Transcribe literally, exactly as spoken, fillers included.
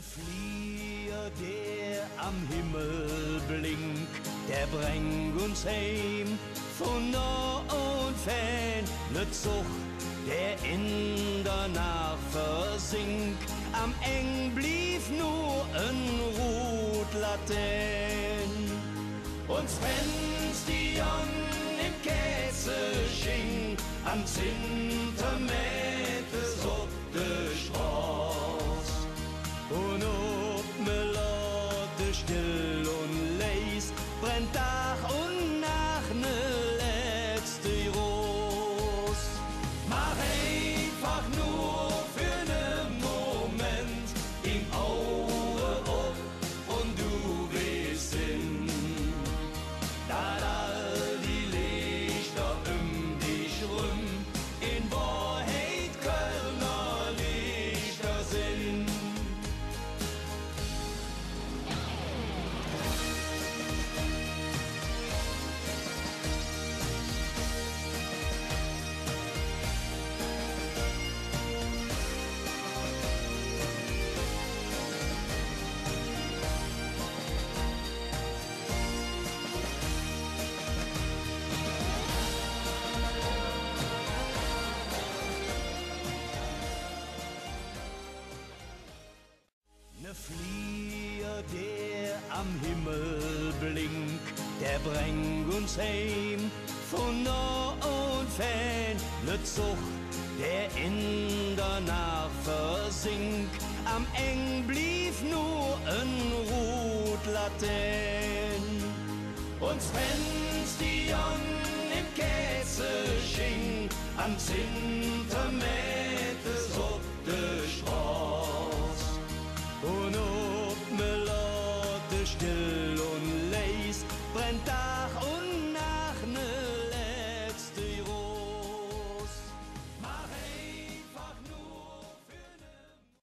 Flier, der am Himmel blinkt, der bringt uns heim von nah und fern. Ne Zug, der in der Nacht versinkt, am Eng blieb nur ein Rotlatern. Und wenn's die Jon im Käse schien, am Zintermetes auf der Straße. Und ob me Leute still und leis, brennt Tag und Nacht ne letzte Ros. Mach einfach nur für ne Moment im Auge auf und du wirst hin, dass all die Lichter um dich rum in Wahrheit Kölner Lichter sind. Ne Flier, der am Himmel blinkt, der bringt uns heim von nah und fern. Ne Zug, der in der Nacht versinkt, am Eng blieb nur ein Rotlatern. Und wenn's die Jon im Käse schien, am Zintermetes auf der Straße. Und ob me Leute still und leis, brennt da